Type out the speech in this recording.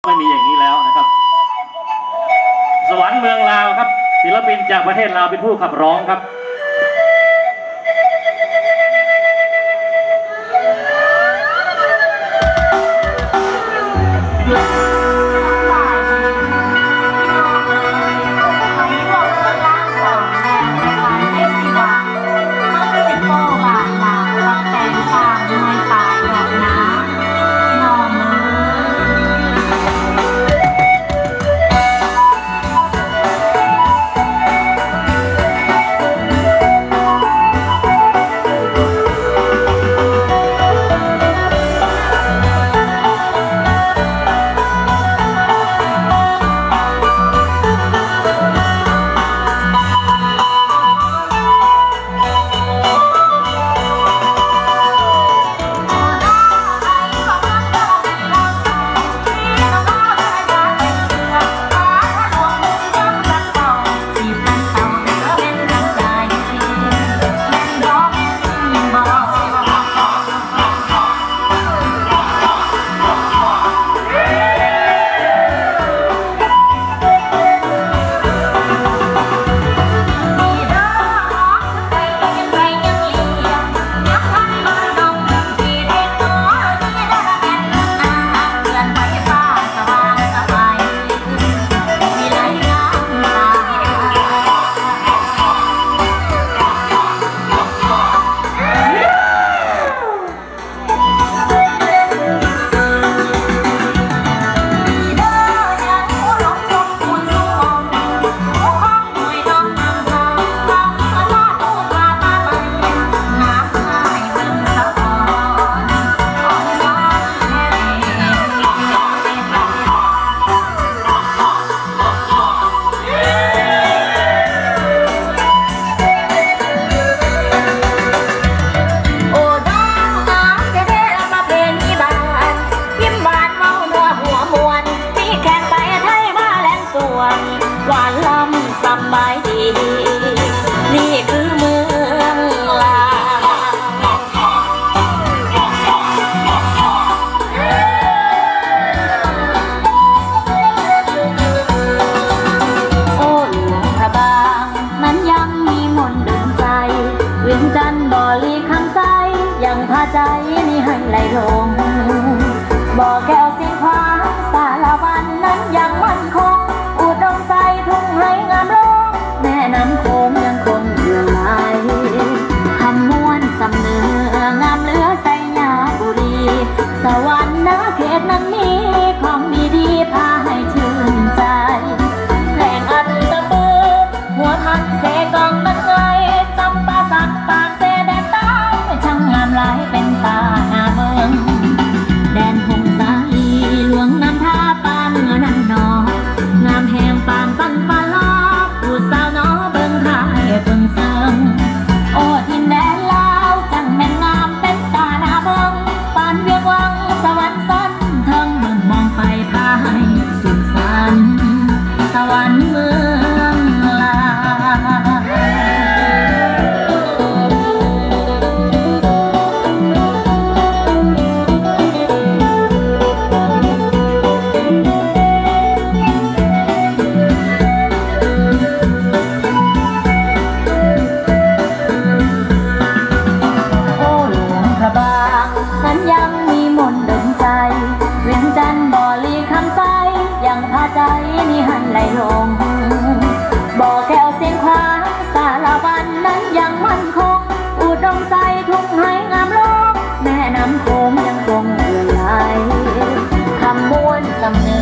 ไม่มีอย่างนี้แล้วนะครับสวรรค์เมืองลาวครับศิลปินจากประเทศลาวเป็นผู้ขับร้องครับหวานล้ำสบายดีนี่คือเมืองลาวโอ้หลวงพระบางนั้นยังมีมนต์ดลใจเวียงจันทร์บ่อลีคำใสยังพาใจนี่ให้ไหลลงบ่อแก้วเสียงขวางสารวันนั้นยังมั่นคงอุดมใสทุ่งไห้งามลงแม่น้ำโขงยังคงเลื่อนไหลคำม้วนสำเนืองามเหลือไสยาบุรีสวรรค์นาเขตนั้นมีของดีๆพาให้ชื่นใจแหล่งอันตะปือหัวพันเสกองนั้นไงจำปาสักปากเสแดนใต้ช่างงามหลายเป็นตาหน้าเมืองแดนพงสาลีหลวงน้ำท่าปานเนื้อนันนองามแห่งปานปันปานลอผู้สาวน้อเบิ่งทายเบิ่งเซิงโอ้ทินแดนลาวจังแม่นงามเป็นตาหน้าเบิ่งปานเวียงวังสวรรค์ซ้อนเทิงเบิ่งมองไปพาให้สุขสันต์สวรรค์เมืองลาวนั้นยังมีมนต์ดลใจเวียงจันทร์บ่อลีคำใสยังพาใจนี่หันไหลลงบ่อแก้วเสียงขวางสารวันนั้นยังมั่นคงอุดมใสทุ่งไห้งามลงแม่น้ำโขงยังคงเลื่อนไหลคำม้วนสำเนื